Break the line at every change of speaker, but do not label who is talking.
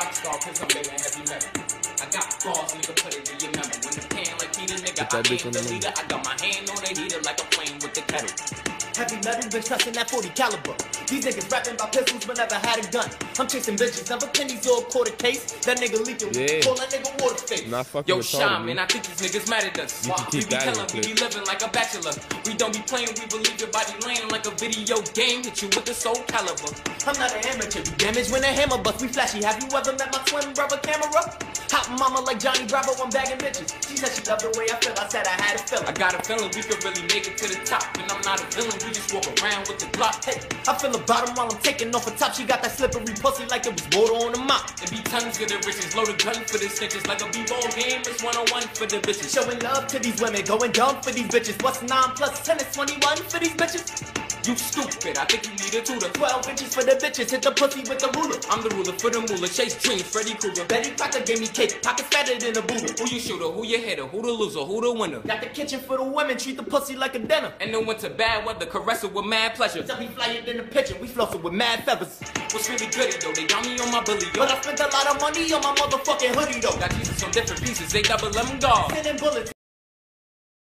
rock star cause I'm banging heavy metal. I got balls, nigga, put it in your memory. When the pan like Peter, nigga, I ain't the leader. I got my hand on the heater like I'm playing with the kettle. Heavy metal, bitch, touching that 40 caliber. These niggas rapping about pistols but never had a gun. I'm chasing bitches, never pennies or a quarter case. That nigga leaking, call that nigga water face. Yo, Sean, man, I think these niggas mad at us. We be killing, we be living like a bachelor. We don't be playing, we believe your body laying like a video game. Hit you with the soul caliber. I'm not an amateur, you damage when a hammer bust. We flashy, have you ever met my twin brother camera? Hot mama like Johnny Bravo, I'm bagging bitches. She said she loved the way I feel, I said I had a feeling. I got a feeling we could really make it to the top. And I'm not a villain, we just walk around with the Glock. Hey, I feel the bottom while I'm taking off the top. She got that slippery pussy like it was water on the mop. It be tons of the riches, load a gun for the snitches. Like a b-ball game, it's 1-on-1 for the bitches. Showing love to these women, going dumb for these bitches. What's 9 plus 10 is 21 for these bitches? You stupid, I think you need a tutor. 12 inches for the bitches, hit the pussy with the ruler. I'm the ruler for the mula, chase dreams, Freddy Krueger. Betty Crocker gave me cake, pockets fatter than a Buddha. Who you shooter, who you hitter, who the loser, who the winner? Got the kitchen for the women, treat the pussy like a dinner. And then went to bad weather, caress it with mad pleasure. Tell me fly it in the pitcher, we floss it with mad feathers. What's really good though, they got me on my billy, yo. But I spent a lot of money on my motherfucking hoodie though. Got Jesus on different pieces, they double lemon guard. Sending bullets.